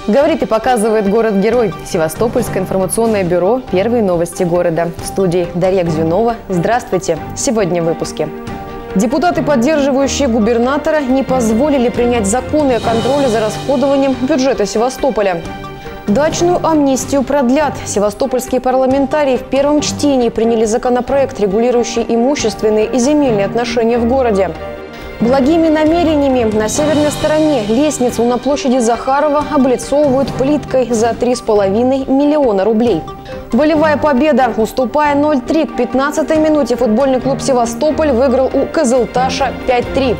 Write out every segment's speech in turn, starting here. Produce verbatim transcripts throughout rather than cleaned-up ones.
Говорит и показывает город-герой. Севастопольское информационное бюро «Первые новости города». В студии Дарья Гзюнова. Здравствуйте. Сегодня в выпуске. Депутаты, поддерживающие губернатора, не позволили принять законы о контроле за расходованием бюджета Севастополя. Дачную амнистию продлят. Севастопольские парламентарии в первом чтении приняли законопроект, регулирующий имущественные и земельные отношения в городе. Благими намерениями на северной стороне лестницу на площади Захарова облицовывают плиткой за три с половиной миллиона рублей. Волевая победа. Уступая ноль три к пятнадцатой минуте, футбольный клуб «Севастополь» выиграл у Кызылташа пять три.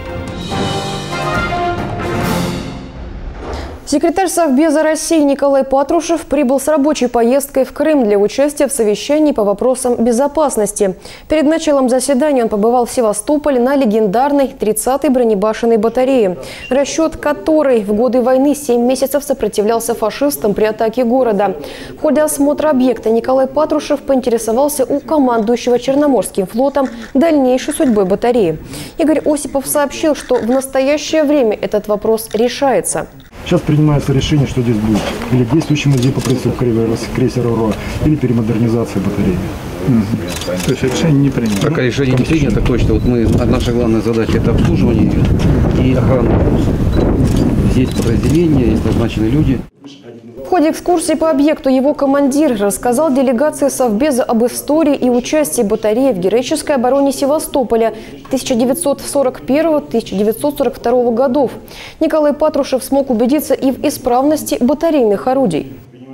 Секретарь Совбеза России Николай Патрушев прибыл с рабочей поездкой в Крым для участия в совещании по вопросам безопасности. Перед началом заседания он побывал в Севастополе на легендарной тридцатой бронебашенной батарее, расчет которой в годы войны семь месяцев сопротивлялся фашистам при атаке города. В ходе осмотра объекта Николай Патрушев поинтересовался у командующего Черноморским флотом дальнейшей судьбой батареи. Игорь Осипов сообщил, что в настоящее время этот вопрос решается. Сейчас принимается решение, что здесь будет. Или действующий музей по принципу крейсера РО, или перемодернизация батареи. Mm-hmm. То есть решение не принято? Пока решение не принято, точно. Вот мы, наша главная задача – это обслуживание и охрана. Здесь подразделения, есть назначены люди. В ходе экскурсии по объекту его командир рассказал делегации Совбеза об истории и участии батареи в героической обороне Севастополя тысяча девятьсот сорок первого — тысяча девятьсот сорок второго годов. Николай Патрушев смог убедиться и в исправности батарейных орудий.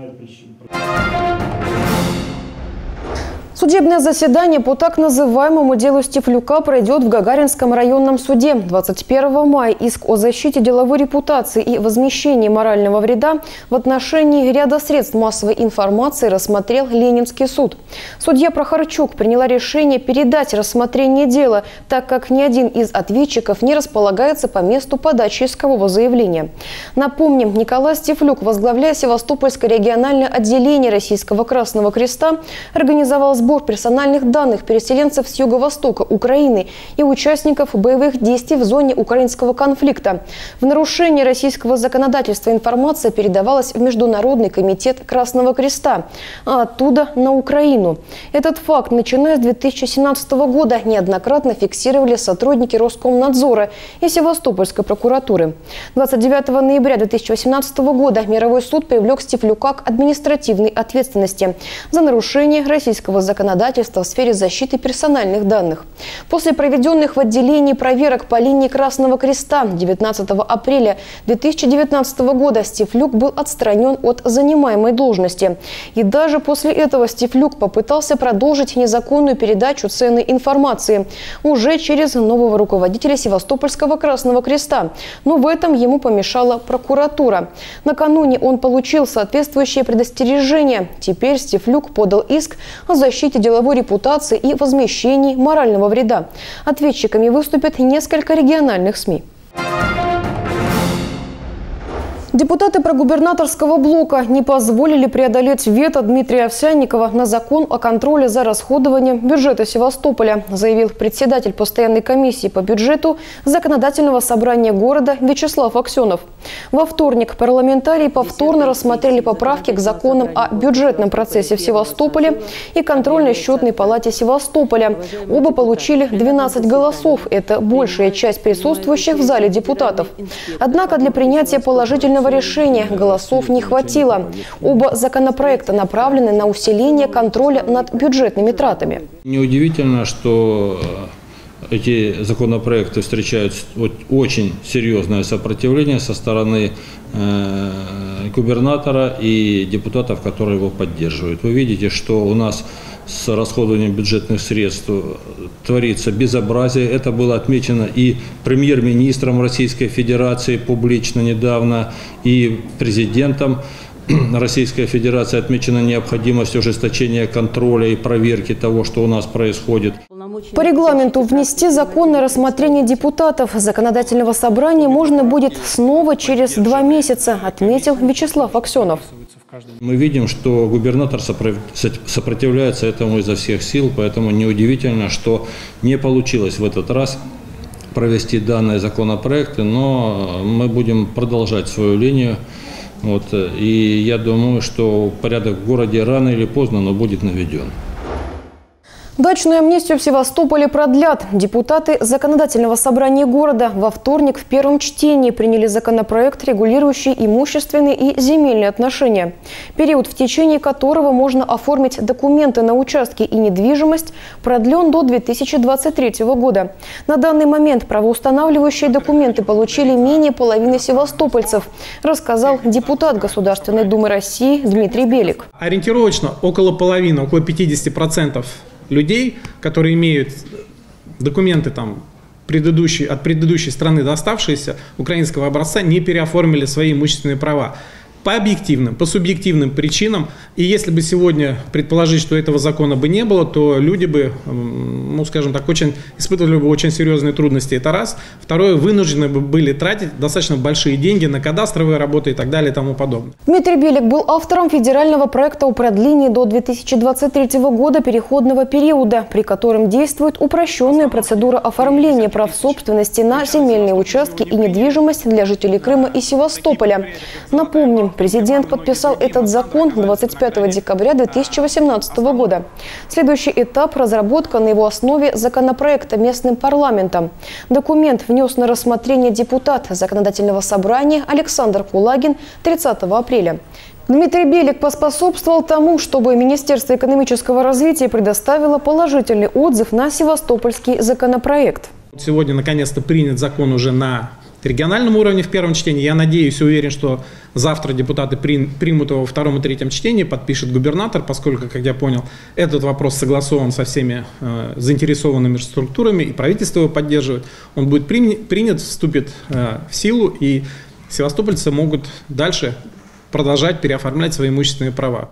Судебное заседание по так называемому делу Стефлюка пройдет в Гагаринском районном суде. двадцать первого мая иск о защите деловой репутации и возмещении морального вреда в отношении ряда средств массовой информации рассмотрел Ленинский суд. Судья Прохорчук приняла решение передать рассмотрение дела, так как ни один из ответчиков не располагается по месту подачи искового заявления. Напомним, Николай Стефлюк, возглавляя Севастопольское региональное отделение Российского Красного Креста, организовал сбор Сбор персональных данных переселенцев с юго-востока Украины и участников боевых действий в зоне украинского конфликта. В нарушение российского законодательства информация передавалась в Международный комитет Красного Креста, а оттуда на Украину. Этот факт, начиная с две тысячи семнадцатого года, неоднократно фиксировали сотрудники Роскомнадзора и Севастопольской прокуратуры. двадцать девятого ноября две тысячи восемнадцатого года мировой суд привлек Стефлюка к административной ответственности за нарушение российского законодательства. законодательства в сфере защиты персональных данных. После проведенных в отделении проверок по линии Красного Креста девятнадцатого апреля две тысячи девятнадцатого года Стефлюк был отстранен от занимаемой должности. И даже после этого Стефлюк попытался продолжить незаконную передачу ценной информации уже через нового руководителя Севастопольского Красного Креста. Но в этом ему помешала прокуратура. Накануне он получил соответствующее предостережение. Теперь Стефлюк подал иск о защите деловой репутации и возмещении морального вреда. Ответчиками выступят несколько региональных СМИ. Депутаты прогубернаторского блока не позволили преодолеть вето Дмитрия Овсянникова на закон о контроле за расходованием бюджета Севастополя, заявил председатель постоянной комиссии по бюджету Законодательного собрания города Вячеслав Аксенов. Во вторник парламентарии повторно рассмотрели поправки к законам о бюджетном процессе в Севастополе и контрольно-счетной палате Севастополя. Оба получили двенадцать голосов. Это большая часть присутствующих в зале депутатов. Однако для принятия положительного решения голосов не хватило. Оба законопроекта направлены на усиление контроля над бюджетными тратами. Неудивительно, что эти законопроекты встречают очень серьезное сопротивление со стороны э, губернатора и депутатов, которые его поддерживают. Вы видите, что у нас с расходованием бюджетных средств творится безобразие. Это было отмечено и премьер-министром Российской Федерации публично недавно, и президентом Российской Федерации отмечена необходимость ужесточения контроля и проверки того, что у нас происходит. По регламенту внести закон на рассмотрение депутатов Законодательного собрания можно будет снова через два месяца, отметил Вячеслав Аксенов. Мы видим, что губернатор сопротивляется этому изо всех сил, поэтому неудивительно, что не получилось в этот раз провести данные законопроекты, но мы будем продолжать свою линию Вот, и я думаю, что порядок в городе рано или поздно, но будет наведен. Дачную амнистию в Севастополе продлят. Депутаты Законодательного собрания города во вторник в первом чтении приняли законопроект, регулирующий имущественные и земельные отношения. Период, в течение которого можно оформить документы на участки и недвижимость, продлен до две тысячи двадцать третьего года. На данный момент правоустанавливающие документы получили менее половины севастопольцев, рассказал депутат Государственной Думы России Дмитрий Белик. Ориентировочно около половины, около пятидесяти процентов людей, которые имеют документы там, предыдущие, от предыдущей страны до оставшиеся украинского образца, не переоформили свои имущественные права. По объективным, по субъективным причинам. И если бы сегодня предположить, что этого закона бы не было, то люди бы, ну скажем так, очень, испытывали бы очень серьезные трудности. Это раз. Второе, вынуждены бы были тратить достаточно большие деньги на кадастровые работы и так далее и тому подобное. Дмитрий Белик был автором федерального проекта о продлении до две тысячи двадцать третьего года переходного периода, при котором действует упрощенная процедура оформления прав собственности на земельные участки и недвижимость для жителей Крыма и Севастополя. Напомним, президент подписал этот закон двадцать пятого декабря две тысячи восемнадцатого года. Следующий этап – разработка на его основе законопроекта местным парламентом. Документ внес на рассмотрение депутат Законодательного собрания Александр Кулагин тридцатого апреля. Дмитрий Белик поспособствовал тому, чтобы Министерство экономического развития предоставило положительный отзыв на севастопольский законопроект. Сегодня наконец-то принят закон уже на региональном уровне в первом чтении. Я надеюсь и уверен, что завтра депутаты примут его во втором и третьем чтении, подпишет губернатор, поскольку, как я понял, этот вопрос согласован со всеми э, заинтересованными структурами, и правительство его поддерживает. Он будет принят, вступит э, в силу, и севастопольцы могут дальше продолжать переоформлять свои имущественные права.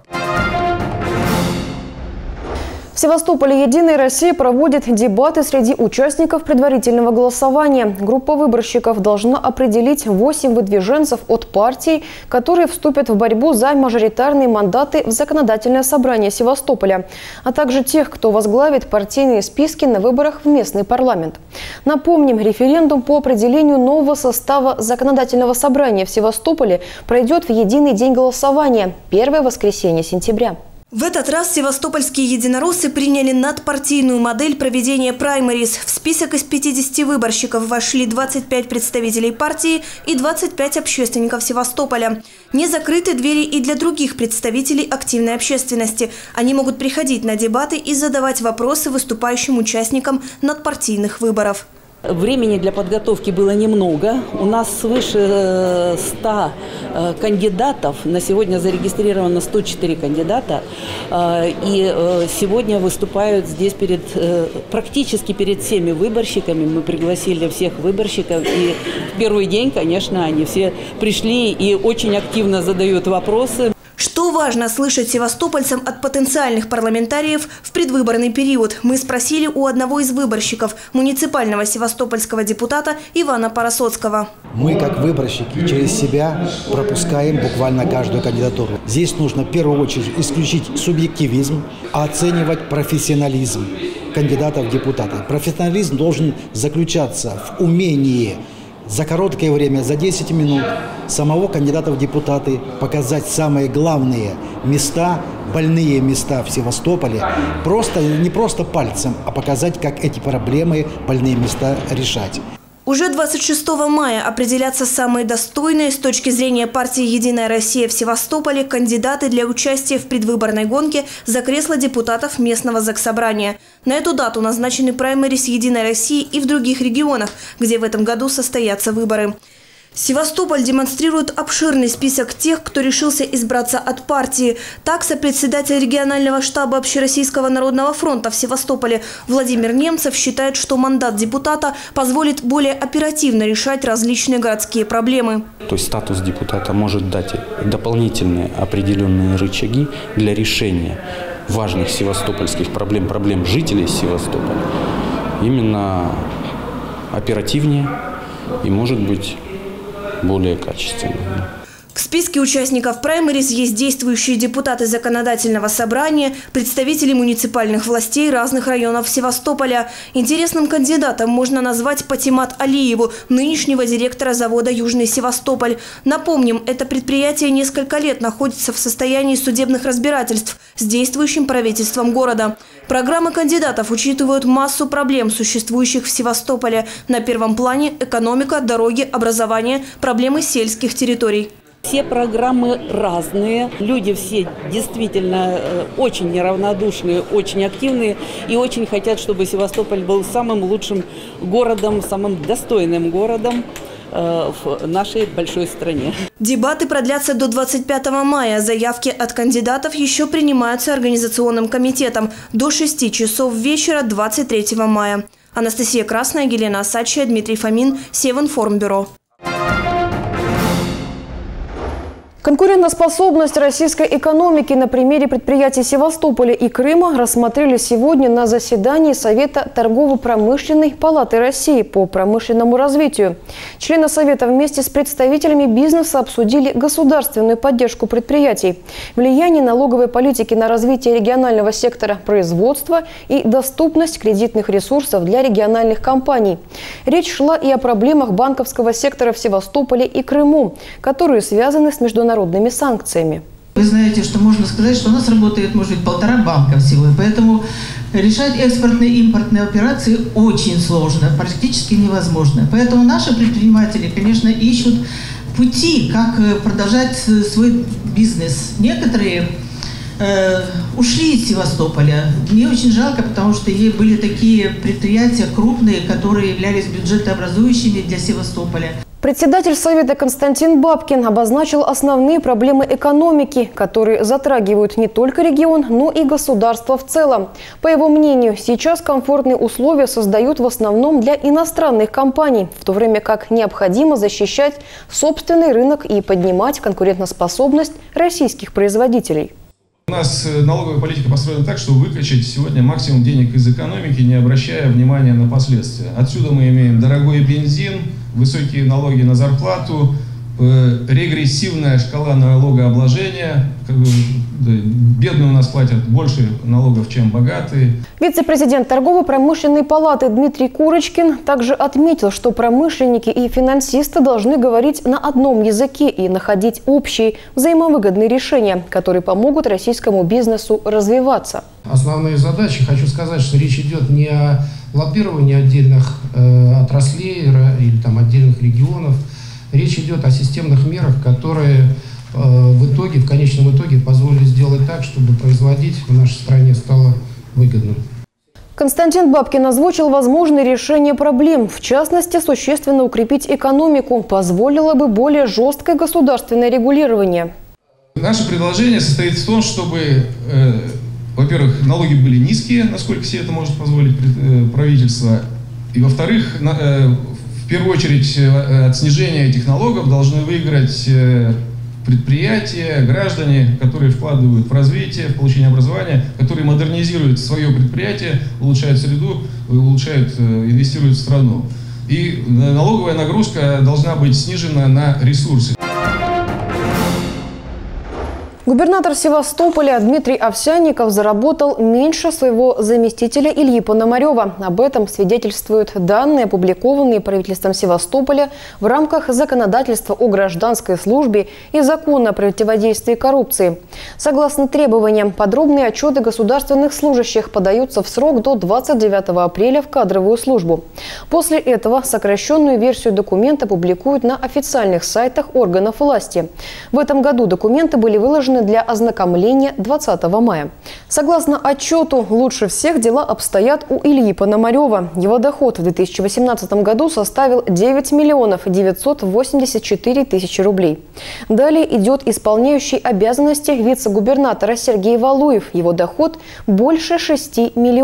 В Севастополе «Единая Россия» проводит дебаты среди участников предварительного голосования. Группа выборщиков должна определить восемь выдвиженцев от партий, которые вступят в борьбу за мажоритарные мандаты в Законодательное собрание Севастополя, а также тех, кто возглавит партийные списки на выборах в местный парламент. Напомним, референдум по определению нового состава Законодательного собрания в Севастополе пройдет в единый день голосования – первое воскресенье сентября. В этот раз севастопольские единороссы приняли надпартийную модель проведения праймериз. В список из пятидесяти выборщиков вошли двадцать пять представителей партии и двадцать пять общественников Севастополя. Не закрыты двери и для других представителей активной общественности. Они могут приходить на дебаты и задавать вопросы выступающим участникам надпартийных выборов. Времени для подготовки было немного. У нас свыше ста кандидатов. На сегодня зарегистрировано сто четыре кандидата. И сегодня выступают здесь перед, практически перед всеми выборщиками. Мы пригласили всех выборщиков. И в первый день, конечно, они все пришли и очень активно задают вопросы. Что важно слышать севастопольцам от потенциальных парламентариев в предвыборный период? Мы спросили у одного из выборщиков, муниципального севастопольского депутата Ивана Парасоцкого. Мы, как выборщики, через себя пропускаем буквально каждую кандидатуру. Здесь нужно в первую очередь исключить субъективизм, а оценивать профессионализм кандидатов в депутаты. Профессионализм должен заключаться в умении за короткое время, за десять минут, самого кандидата в депутаты показать самые главные места, больные места в Севастополе, просто, не просто пальцем, а показать, как эти проблемы, больные места решать. Уже двадцать шестого мая определятся самые достойные с точки зрения партии «Единая Россия» в Севастополе кандидаты для участия в предвыборной гонке за кресло депутатов местного заксобрания. На эту дату назначены праймериз «Единой России» и в других регионах, где в этом году состоятся выборы. Севастополь демонстрирует обширный список тех, кто решился избраться от партии. Так, сопредседатель регионального штаба Общероссийского народного фронта в Севастополе Владимир Немцев считает, что мандат депутата позволит более оперативно решать различные городские проблемы. То есть статус депутата может дать дополнительные определенные рычаги для решения важных севастопольских проблем, проблем жителей Севастополя, именно оперативнее и, может быть, более качественно. В списке участников праймериз есть действующие депутаты законодательного собрания, представители муниципальных властей разных районов Севастополя. Интересным кандидатом можно назвать Патимат Алиеву, нынешнего директора завода «Южный Севастополь». Напомним, это предприятие несколько лет находится в состоянии судебных разбирательств с действующим правительством города. Программы кандидатов учитывают массу проблем, существующих в Севастополе. На первом плане – экономика, дороги, образование, проблемы сельских территорий. Все программы разные, люди все действительно очень неравнодушные, очень активные и очень хотят, чтобы Севастополь был самым лучшим городом, самым достойным городом в нашей большой стране. Дебаты продлятся до двадцать пятого мая. Заявки от кандидатов еще принимаются организационным комитетом до шести часов вечера двадцать третьего мая. Анастасия Красная, Елена Осадчая, Дмитрий Фомин, Севинформбюро. Конкурентоспособность российской экономики на примере предприятий Севастополя и Крыма рассмотрели сегодня на заседании Совета торгово-промышленной палаты России по промышленному развитию. Члены Совета вместе с представителями бизнеса обсудили государственную поддержку предприятий, влияние налоговой политики на развитие регионального сектора производства и доступность кредитных ресурсов для региональных компаний. Речь шла и о проблемах банковского сектора в Севастополе и Крыму, которые связаны с международными народными санкциями. Вы знаете, что можно сказать, что у нас работает, может быть, полтора банка всего, и поэтому решать экспортные и импортные операции очень сложно, практически невозможно. Поэтому наши предприниматели, конечно, ищут пути, как продолжать свой бизнес. Некоторые э, ушли из Севастополя. Мне очень жалко, потому что были такие предприятия крупные, которые являлись бюджетообразующими для Севастополя. Председатель Совета Константин Бабкин обозначил основные проблемы экономики, которые затрагивают не только регион, но и государство в целом. По его мнению, сейчас комфортные условия создают в основном для иностранных компаний, в то время как необходимо защищать собственный рынок и поднимать конкурентоспособность российских производителей. У нас налоговая политика построена так, чтобы выкачать сегодня максимум денег из экономики, не обращая внимания на последствия. Отсюда мы имеем дорогой бензин, высокие налоги на зарплату, регрессивная шкала налогообложения. Бедные у нас платят больше налогов, чем богатые. Вице-президент торгово-промышленной палаты Дмитрий Курочкин также отметил, что промышленники и финансисты должны говорить на одном языке и находить общие взаимовыгодные решения, которые помогут российскому бизнесу развиваться. Основные задачи, хочу сказать, что речь идет не о лоббировании отдельных э, отраслей или там, отдельных регионов. Речь идет о системных мерах, которые э, в итоге, в конечном итоге позволили сделать так, чтобы производить в нашей стране стало выгодным. Константин Бабкин озвучил возможные решения проблем. В частности, существенно укрепить экономику позволило бы более жесткое государственное регулирование. Наше предложение состоит в том, чтобы, э, во-первых, налоги были низкие, насколько себе это может позволить э, правительство, и, во-вторых, э, в первую очередь от снижения этих налогов должны выиграть предприятия, граждане, которые вкладывают в развитие, в получение образования, которые модернизируют свое предприятие, улучшают среду, улучшают, инвестируют в страну. И налоговая нагрузка должна быть снижена на ресурсы. Губернатор Севастополя Дмитрий Овсянников заработал меньше своего заместителя Ильи Пономарева. Об этом свидетельствуют данные, опубликованные правительством Севастополя в рамках законодательства о гражданской службе и закона о противодействии коррупции. Согласно требованиям, подробные отчеты государственных служащих подаются в срок до двадцать девятого апреля в кадровую службу. После этого сокращенную версию документа публикуют на официальных сайтах органов власти. В этом году документы были выложены для ознакомления двадцатого мая. Согласно отчету, лучше всех дела обстоят у Ильи Пономарева. Его доход в две тысячи восемнадцатом году составил девять миллионов девятьсот восемьдесят четыре тысячи рублей. Далее идет исполняющий обязанности вице-губернатора Сергей Валуев. Его доход больше шести миллионов.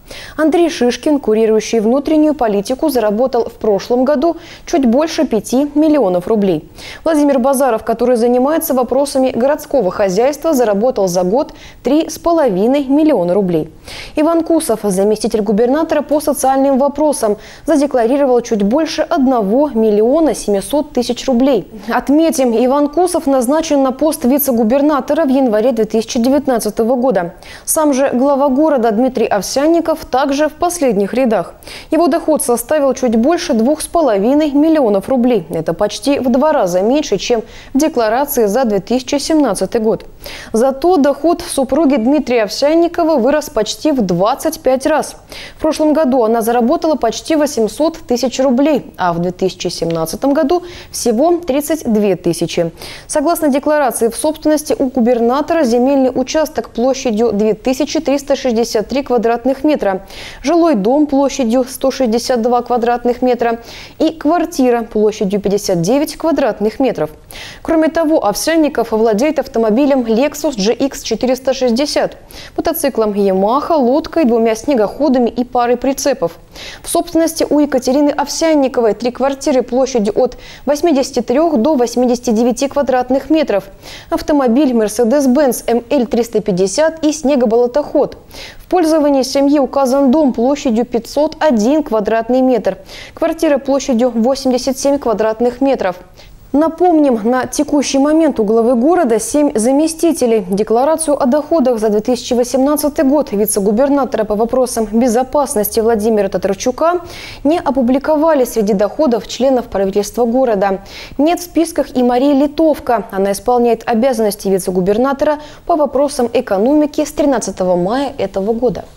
Андрей Шишкин, курирующий внутреннюю политику, заработал в прошлом году чуть больше пяти миллионов рублей. Владимир Базаров, который занимается вопросами городского хозяйства, заработал за год три с половиной миллиона рублей. Иван Кусов, заместитель губернатора по социальным вопросам, задекларировал чуть больше одного миллиона семисот тысяч рублей. Отметим, Иван Кусов назначен на пост вице-губернатора в январе две тысячи девятнадцатого года. Сам же глава города Дмитрий Овсянников также в последних рядах. Его доход составил чуть больше двух с половиной миллионов рублей. Это почти в два раза меньше, чем в декларации за две тысячи семнадцатый год. Зато доход супруги Дмитрия Овсянникова вырос почти в двадцать пять раз. В прошлом году она заработала почти восемьсот тысяч рублей, а в две тысячи семнадцатом году всего тридцать две тысячи. Согласно декларации, в собственности у губернатора земельный участок площадью две тысячи триста шестьдесят три квадратных метра, жилой дом площадью сто шестьдесят два квадратных метра и квартира площадью пятьдесят девять квадратных метров. Кроме того, Овсянников владеет автомобилем Lexus джи икс четыреста шестьдесят, мотоциклом Yamaha, лодкой, двумя снегоходами и парой прицепов. В собственности у Екатерины Овсянниковой три квартиры площадью от восьмидесяти трёх до восьмидесяти девяти квадратных метров, автомобиль Mercedes-Benz эм эль триста пятьдесят и снегоболотоход. В пользовании семьи указан дом площадью пятьсот один квадратный метр, квартира площадью восемьдесят семь квадратных метров. Напомним, на текущий момент у главы города семь заместителей. Декларацию о доходах за две тысячи восемнадцатый год вице-губернатора по вопросам безопасности Владимира Татарчука не опубликовали среди доходов членов правительства города. Нет в списках и Марии Литовка. Она исполняет обязанности вице-губернатора по вопросам экономики с тринадцатого мая этого года.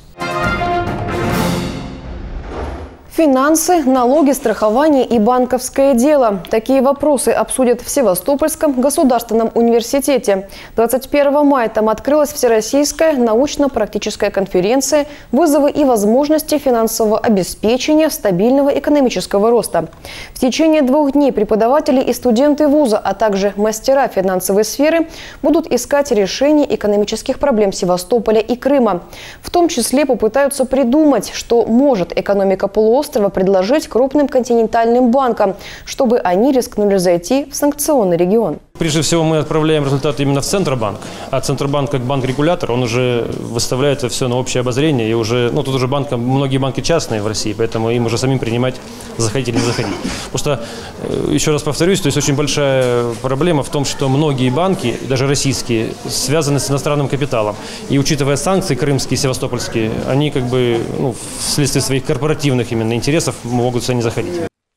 Финансы, налоги, страхование и банковское дело. Такие вопросы обсудят в Севастопольском государственном университете. двадцать первого мая там открылась Всероссийская научно-практическая конференция «Вызовы и возможности финансового обеспечения стабильного экономического роста». В течение двух дней преподаватели и студенты вуза, а также мастера финансовой сферы будут искать решение экономических проблем Севастополя и Крыма. В том числе попытаются придумать, что может экономика полуострова предложить крупным континентальным банкам, чтобы они рискнули зайти в санкционный регион. Прежде всего мы отправляем результаты именно в Центробанк, а Центробанк как банк-регулятор, он уже выставляет это все на общее обозрение, и уже, ну тут уже банк, многие банки частные в России, поэтому им уже самим принимать, заходить или не заходить. Просто, еще раз повторюсь, то есть очень большая проблема в том, что многие банки, даже российские, связаны с иностранным капиталом. И учитывая санкции крымские, севастопольские, они как бы, ну, вследствие своих корпоративных именно интересов могут сюда не заходить.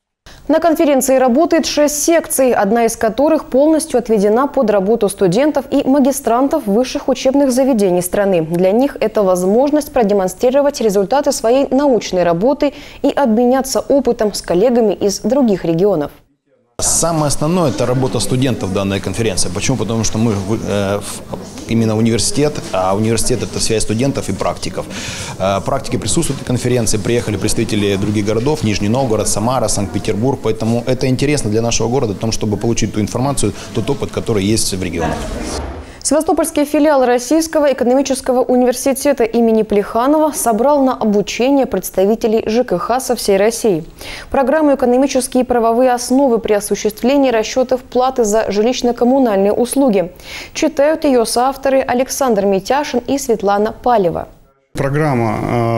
На конференции работает шесть секций, одна из которых полностью отведена под работу студентов и магистрантов высших учебных заведений страны. Для них это возможность продемонстрировать результаты своей научной работы и обменяться опытом с коллегами из других регионов. Самое основное – это работа студентов данной конференции. Почему? Потому что мы э, именно университет, а университет – это связь студентов и практиков. Э, практики присутствуют на конференции, приехали представители других городов – Нижний Новгород, Самара, Санкт-Петербург. Поэтому это интересно для нашего города, о том, чтобы получить ту информацию, тот опыт, который есть в регионах. Севастопольский филиал Российского экономического университета имени Плеханова собрал на обучение представителей ЖКХ со всей России. Программу «Экономические и правовые основы при осуществлении расчетов платы за жилищно-коммунальные услуги». Читают ее соавторы Александр Митяшин и Светлана Палева. Программа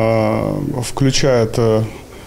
э, включает э,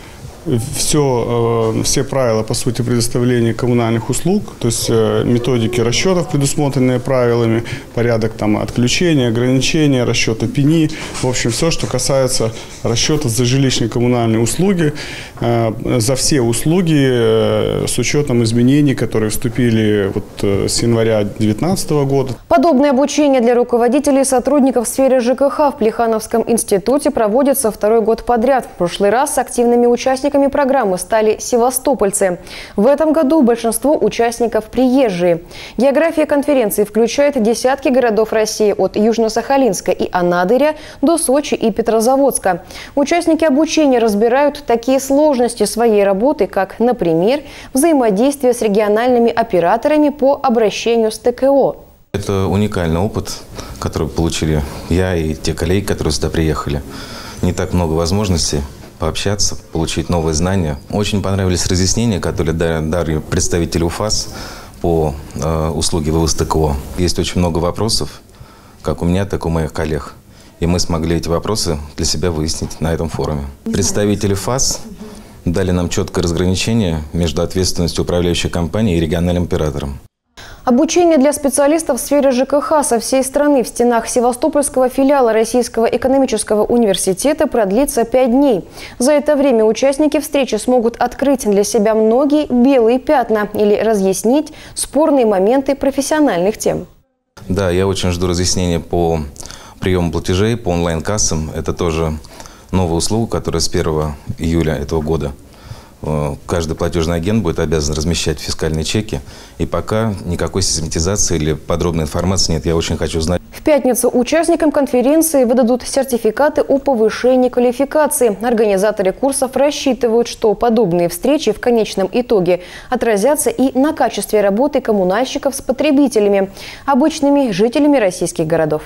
все, э, все правила, по сути, предоставления коммунальных услуг, то есть э, методики расчетов, предусмотренные правилами, порядок там, отключения, ограничения, расчета пени, в общем, все, что касается расчета за жилищные коммунальные услуги, э, за все услуги э, с учетом изменений, которые вступили вот, э, с января две тысячи девятнадцатого года. Подобное обучение для руководителей и сотрудников в сфере ЖКХ в Плехановском институте проводится второй год подряд. В прошлый раз активными участниками программы стали севастопольцы. В этом году большинство участников приезжие. География конференции включает десятки городов России от Южно-Сахалинска и Анадыря до Сочи и Петрозаводска. Участники обучения разбирают такие сложности своей работы, как, например, взаимодействие с региональными операторами по обращению с ТКО. Это уникальный опыт, который получили я и те коллеги, которые сюда приехали. не так много возможностей пообщаться, получить новые знания. Очень понравились разъяснения, которые дали представители УФАС по э, услуге вэ вэ эс тэ ка о. Есть очень много вопросов, как у меня, так и у моих коллег. И мы смогли эти вопросы для себя выяснить на этом форуме. Представители ФАС дали нам четкое разграничение между ответственностью управляющей компании и региональным оператором. Обучение для специалистов в сфере жэ ка ха со всей страны в стенах Севастопольского филиала Российского экономического университета продлится пять дней. За это время участники встречи смогут открыть для себя многие белые пятна или разъяснить спорные моменты профессиональных тем. Да, я очень жду разъяснения по приему платежей, по онлайн-кассам. Это тоже новая услуга, которая с первого июля этого года. Каждый платежный агент будет обязан размещать фискальные чеки. И пока никакой систематизации или подробной информации нет. Я очень хочу знать. В пятницу участникам конференции выдадут сертификаты о повышении квалификации. Организаторы курсов рассчитывают, что подобные встречи в конечном итоге отразятся и на качестве работы коммунальщиков с потребителями, обычными жителями российских городов.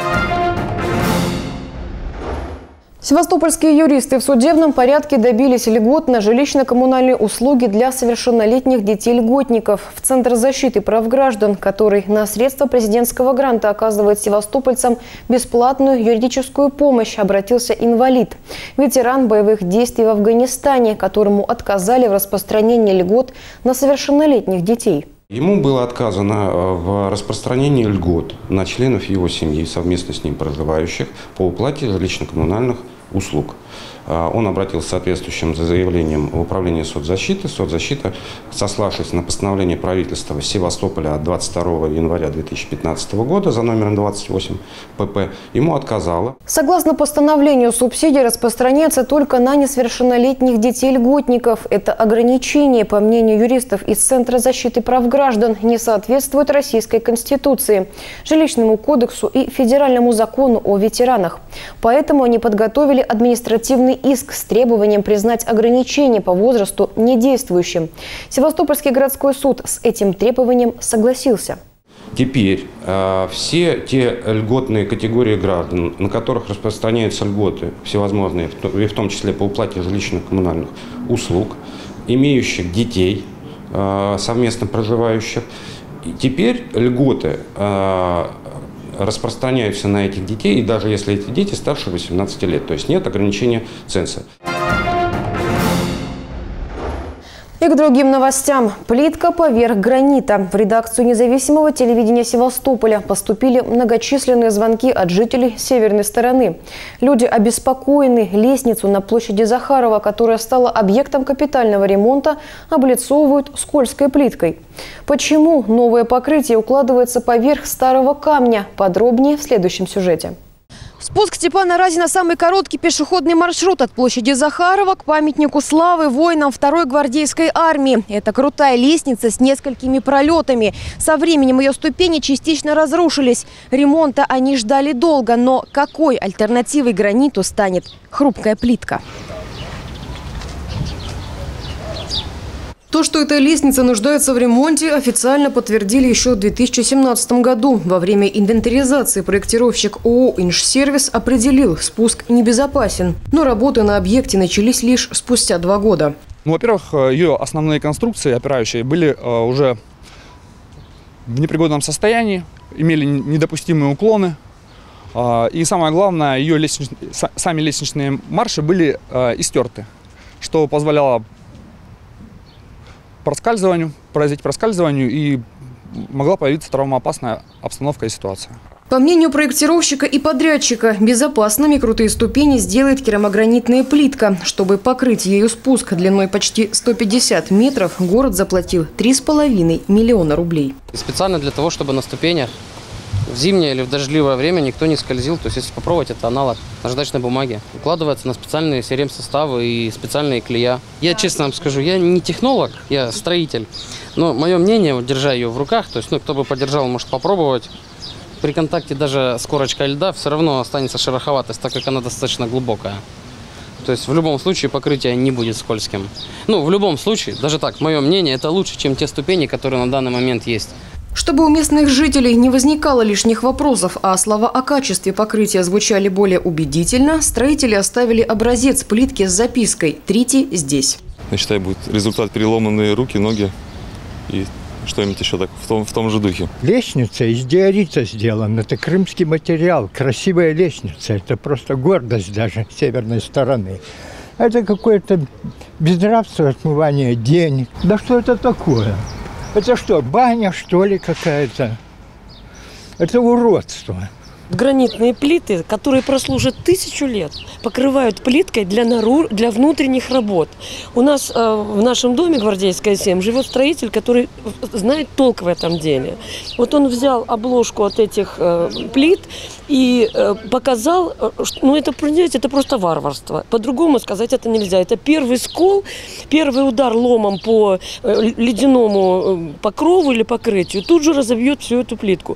Севастопольские юристы в судебном порядке добились льгот на жилищно-коммунальные услуги для совершеннолетних детей-льготников. В Центр защиты прав граждан, который на средства президентского гранта оказывает севастопольцам бесплатную юридическую помощь, обратился инвалид. Ветеран боевых действий в Афганистане, которому отказали в распространении льгот на совершеннолетних детей. Ему было отказано в распространении льгот на членов его семьи, совместно с ним проживающих, по уплате жилищно-коммунальных услуг. Он обратился с соответствующим заявлением в управление соцзащиты. Соцзащита, сославшись на постановление правительства Севастополя от двадцать второго января две тысячи пятнадцатого года за номером двадцать восемь пэ пэ, ему отказала. Согласно постановлению, субсидии распространяются только на несовершеннолетних детей-льготников. Это ограничение, по мнению юристов из Центра защиты прав граждан, не соответствует Российской Конституции, Жилищному кодексу и Федеральному закону о ветеранах. Поэтому они подготовили административный иск с требованием признать ограничение по возрасту недействующим. Севастопольский городской суд с этим требованием согласился. Теперь э, все те льготные категории граждан, на которых распространяются льготы всевозможные, в, в том числе по уплате жилищно-коммунальных услуг, имеющих детей, э, совместно проживающих, теперь льготы э, распространяются на этих детей, и даже если эти дети старше восемнадцати лет, то есть нет ограничения ценза. И к другим новостям. Плитка поверх гранита. В редакцию независимого телевидения Севастополя поступили многочисленные звонки от жителей северной стороны. Люди обеспокоены. Лестницу на площади Захарова, которая стала объектом капитального ремонта, облицовывают скользкой плиткой. Почему новое покрытие укладывается поверх старого камня? Подробнее в следующем сюжете. Спуск Степана Разина – самый короткий пешеходный маршрут от площади Захарова к памятнику славы воинам второй гвардейской армии. Это крутая лестница с несколькими пролетами. Со временем ее ступени частично разрушились. Ремонта они ждали долго, но какой альтернативой граниту станет хрупкая плитка? То, что эта лестница нуждается в ремонте, официально подтвердили еще в две тысячи семнадцатом году. Во время инвентаризации проектировщик ООО «Инжсервис» определил, спуск небезопасен. Но работы на объекте начались лишь спустя два года. Ну, во-первых, ее основные конструкции, опирающие, были э, уже в непригодном состоянии, имели недопустимые уклоны. Э, и самое главное, ее лестнич... сами лестничные марши были э, истерты, что позволяло проскальзыванию, поразить проскальзыванию, и могла появиться травмоопасная обстановка и ситуация. По мнению проектировщика и подрядчика, безопасными крутые ступени сделает керамогранитная плитка. Чтобы покрыть ею спуск длиной почти сто пятьдесят метров, город заплатил три с половиной миллиона рублей. Специально для того, чтобы на ступенях в зимнее или в дождливое время никто не скользил. То есть, если попробовать, это аналог наждачной бумаги. Укладывается на специальные си эр эм-составы и специальные клея. Я честно вам скажу, я не технолог, я строитель. Но мое мнение, вот, держа ее в руках, то есть, ну, кто бы подержал, может попробовать. При контакте даже с корочкой льда все равно останется шероховатость, так как она достаточно глубокая. То есть в любом случае покрытие не будет скользким. Ну, в любом случае, даже так, мое мнение, это лучше, чем те ступени, которые на данный момент есть. Чтобы у местных жителей не возникало лишних вопросов, а слова о качестве покрытия звучали более убедительно, строители оставили образец плитки с запиской «Трите здесь». Я считаю, будет результат переломанные руки, ноги и что-нибудь еще так в том, в том же духе. Лестница из диорита сделана. Это крымский материал. Красивая лестница. Это просто гордость даже северной стороны. Это какое-то безнравство, отмывание денег. Да что это такое? Это что, баня, что ли, какая-то? Это уродство. Гранитные плиты, которые прослужат тысячу лет, покрывают плиткой для, нару... для внутренних работ. У нас э, в нашем доме Гвардейская семь живет строитель, который знает толк в этом деле. Вот он взял обложку от этих э, плит и э, показал, что, ну это, понимаете, это просто варварство. По-другому сказать это нельзя. Это первый скол, первый удар ломом по э, ледяному покрову или покрытию тут же разобьет всю эту плитку.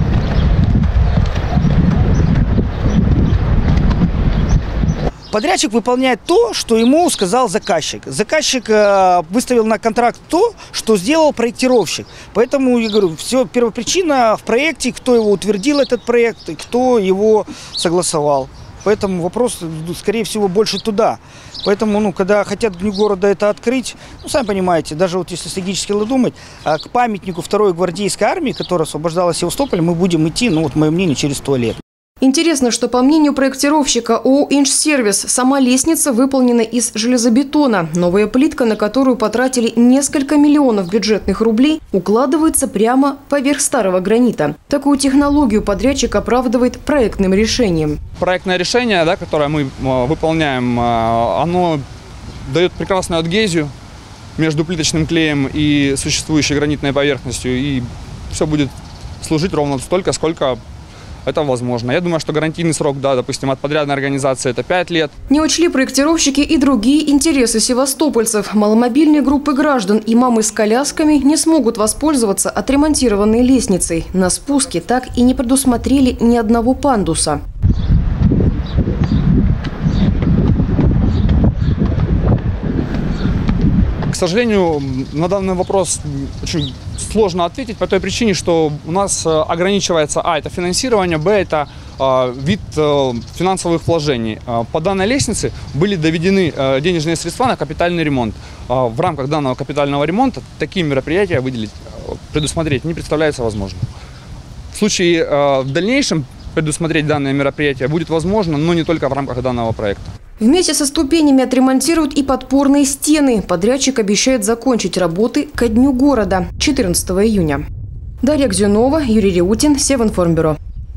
Подрядчик выполняет то, что ему сказал заказчик. Заказчик э, выставил на контракт то, что сделал проектировщик. Поэтому, я говорю, все, первопричина в проекте, кто его утвердил, этот проект, и кто его согласовал. Поэтому вопрос, скорее всего, больше туда. Поэтому, ну, когда хотят в Дню города это открыть, ну, сами понимаете, даже вот если стратегически думать, к памятнику второй гвардейской армии, которая освобождала Севастополь, мы будем идти, ну, вот мое мнение, через туалет. Интересно, что по мнению проектировщика ООО «Инжсервис», сама лестница выполнена из железобетона. Новая плитка, на которую потратили несколько миллионов бюджетных рублей, укладывается прямо поверх старого гранита. Такую технологию подрядчик оправдывает проектным решением. Проектное решение, да, которое мы выполняем, оно дает прекрасную адгезию между плиточным клеем и существующей гранитной поверхностью. И все будет служить ровно столько, сколько это возможно. Я думаю, что гарантийный срок, да, допустим, от подрядной организации это пять лет. Не учли проектировщики и другие интересы севастопольцев. Маломобильные группы граждан и мамы с колясками не смогут воспользоваться отремонтированной лестницей. На спуске так и не предусмотрели ни одного пандуса. К сожалению, на данный вопрос очень сложно ответить по той причине, что у нас ограничивается, а, это финансирование, б, это э, вид э, финансовых вложений. Э, по данной лестнице были доведены э, денежные средства на капитальный ремонт. Э, в рамках данного капитального ремонта такие мероприятия выделить, э, предусмотреть не представляется возможным. В случае э, в дальнейшем предусмотреть данное мероприятие будет возможно, но не только в рамках данного проекта. Вместе со ступенями отремонтируют и подпорные стены. Подрядчик обещает закончить работы ко Дню города – четырнадцатого июня. Дарья Гзюнова, Юрий Реутин, Севинформбюро.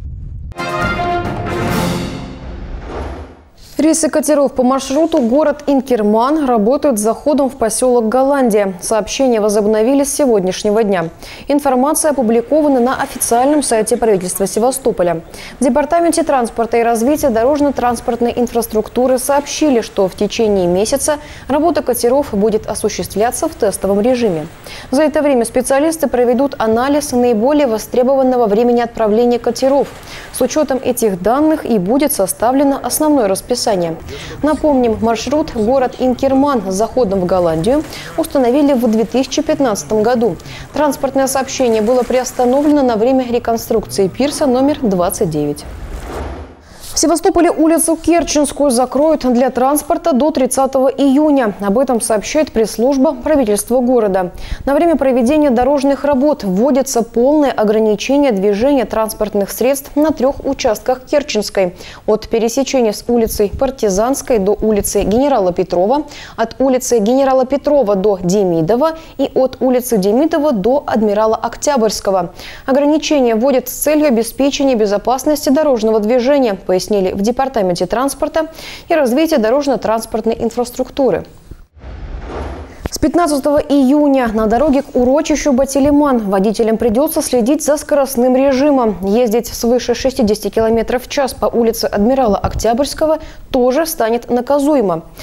Рейсы катеров по маршруту город Инкерман работают с заходом в поселок Голландия. Сообщения возобновились с сегодняшнего дня. Информация опубликована на официальном сайте правительства Севастополя. В Департаменте транспорта и развития дорожно-транспортной инфраструктуры сообщили, что в течение месяца работа катеров будет осуществляться в тестовом режиме. За это время специалисты проведут анализ наиболее востребованного времени отправления катеров. С учетом этих данных и будет составлено основное расписание. Напомним, маршрут город Инкерман с заходом в Голландию установили в две тысячи пятнадцатом году. Транспортное сообщение было приостановлено на время реконструкции пирса номер двадцать девять. В Севастополе улицу Керченскую закроют для транспорта до тридцатого июня. Об этом сообщает пресс-служба правительства города. На время проведения дорожных работ вводится полное ограничение движения транспортных средств на трех участках Керченской. От пересечения с улицей Партизанской до улицы Генерала Петрова, от улицы Генерала Петрова до Демидова и от улицы Демидова до Адмирала Октябрьского. Ограничение вводят с целью обеспечения безопасности дорожного движения, пояснили в Департаменте транспорта и развития дорожно-транспортной инфраструктуры. С пятнадцатого июня на дороге к урочищу Батилиман водителям придется следить за скоростным режимом. Ездить свыше шестидесяти километров в час по улице Адмирала Октябрьского тоже станет наказуемо.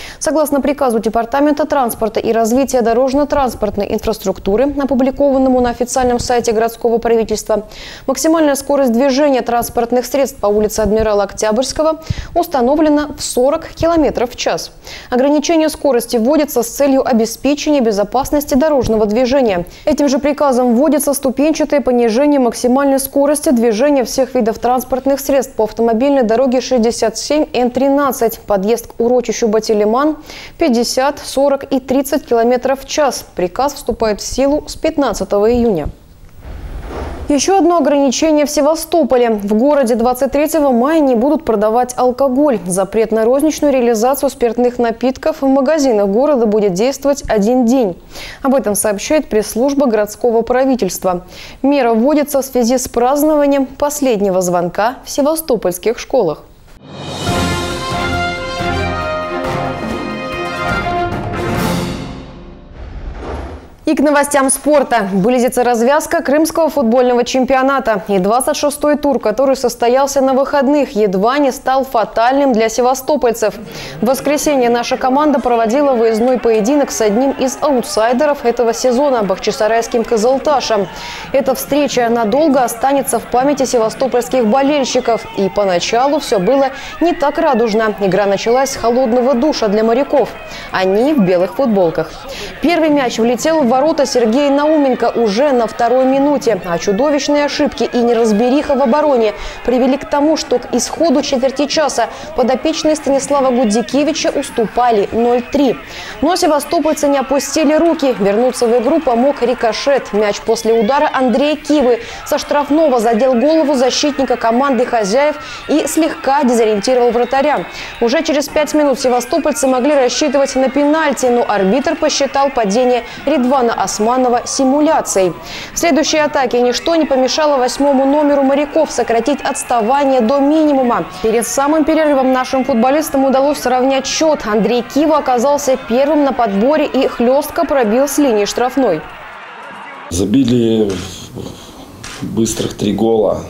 Согласно приказу Департамента транспорта и развития дорожно-транспортной инфраструктуры, опубликованному на официальном сайте городского правительства, максимальная скорость движения транспортных средств по улице Адмирала Октябрьского установлена в сорок километров в час. Ограничение скорости вводится с целью обеспечения безопасности дорожного движения. Этим же приказом вводится ступенчатое понижение максимальной скорости движения всех видов транспортных средств по автомобильной дороге шестьдесят семь Н тринадцать, подъезд к урочищу Батилиман пятьдесят, сорок и тридцать километров в час. Приказ вступает в силу с пятнадцатого июня. Еще одно ограничение в Севастополе. В городе двадцать третьего мая не будут продавать алкоголь. Запрет на розничную реализацию спиртных напитков в магазинах города будет действовать один день. Об этом сообщает пресс-служба городского правительства. Мера вводится в связи с празднованием последнего звонка в севастопольских школах. И к новостям спорта. Близится развязка крымского футбольного чемпионата. И двадцать шестой тур, который состоялся на выходных, едва не стал фатальным для севастопольцев. В воскресенье наша команда проводила выездной поединок с одним из аутсайдеров этого сезона – бахчисарайским «Кызылташем». Эта встреча надолго останется в памяти севастопольских болельщиков. И поначалу все было не так радужно. Игра началась с холодного душа для моряков. Они в белых футболках. Первый мяч влетел в ворота Сергея Науменко уже на второй минуте. А чудовищные ошибки и неразбериха в обороне привели к тому, что к исходу четверти часа подопечные Станислава Гудзикевича уступали ноль три. Но севастопольцы не опустили руки. Вернуться в игру помог рикошет. Мяч после удара Андрея Кивы со штрафного задел голову защитника команды хозяев и слегка дезориентировал вратаря. Уже через пять минут севастопольцы могли рассчитывать на пенальти, но арбитр посчитал падение Ридвана Османова симуляцией. В следующей атаке ничто не помешало восьмому номеру моряков сократить отставание до минимума. Перед самым перерывом нашим футболистам удалось сравнять счет. Андрей Кива оказался первым на подборе и хлестко пробил с линии штрафной. Забили быстрых три гола.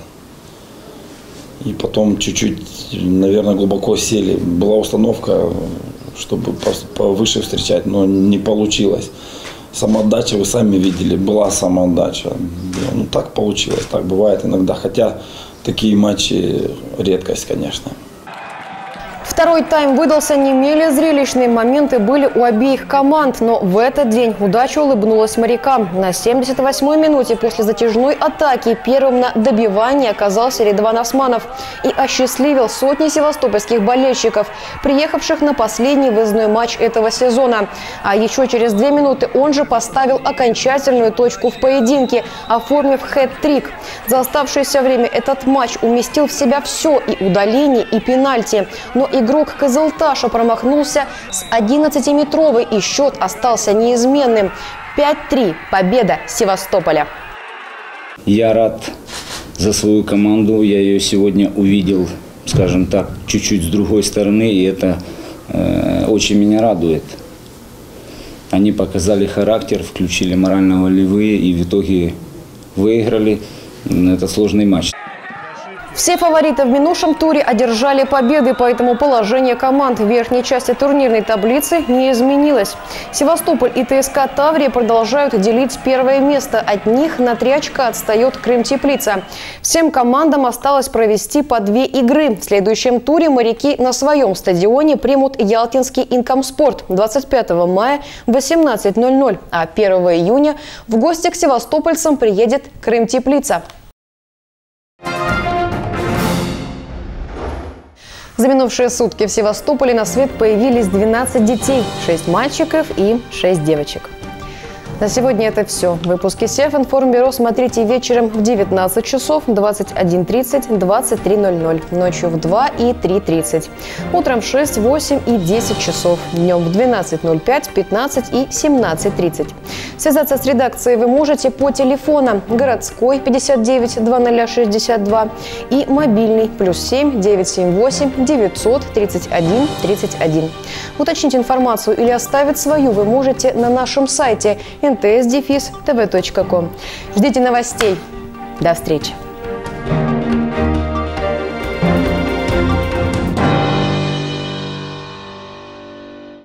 И потом чуть-чуть, наверное, глубоко сели. Была установка, чтобы повыше встречать, но не получилось. Самоотдача, вы сами видели, была самоотдача. Ну, так получилось, так бывает иногда. Хотя такие матчи редкость, конечно. Второй тайм выдался не менее зрелищный. Моменты были у обеих команд, но в этот день удача улыбнулась морякам. На семьдесят восьмой минуте после затяжной атаки первым на добивании оказался Ридван Османов и осчастливил сотни севастопольских болельщиков, приехавших на последний выездной матч этого сезона. А еще через две минуты он же поставил окончательную точку в поединке, оформив хэт-трик. За оставшееся время этот матч уместил в себя все – и удаление, и пенальти. Но игрок Кызылташа промахнулся с одиннадцатиметровой, и счет остался неизменным. пять три. Победа Севастополя. Я рад за свою команду. Я ее сегодня увидел, скажем так, чуть-чуть с другой стороны, и это э, очень меня радует. Они показали характер, включили морально-волевые и в итоге выиграли этот сложный матч. Все фавориты в минувшем туре одержали победы, поэтому положение команд в верхней части турнирной таблицы не изменилось. Севастополь и ТСК «Таврия» продолжают делить первое место. От них на три очка отстает Крым-Теплица. Всем командам осталось провести по две игры. В следующем туре моряки на своем стадионе примут Ялтинский Инкомспорт двадцать пятого мая в восемнадцать ноль ноль. А первого июня в гости к севастопольцам приедет Крым-Теплица. За минувшие сутки в Севастополе на свет появились двенадцать детей, шесть мальчиков и шесть девочек. На сегодня это все. Выпуски Севинформбюро смотрите вечером в девятнадцать часов, двадцать один тридцать, двадцать три ноль ноль, ночью в два и три тридцать, утром в шесть, восемь и десять часов, днем в двенадцать ноль пять, пятнадцать и семнадцать тридцать. Связаться с редакцией вы можете по телефонам городской пятьдесят девять двадцать шестьдесят два и мобильный плюс семь девятьсот семьдесят восемь девятьсот тридцать один тридцать один. Уточнить информацию или оставить свою вы можете на нашем сайте эн тэ эс дефис тэ вэ точка ком. Ждите новостей. До встречи.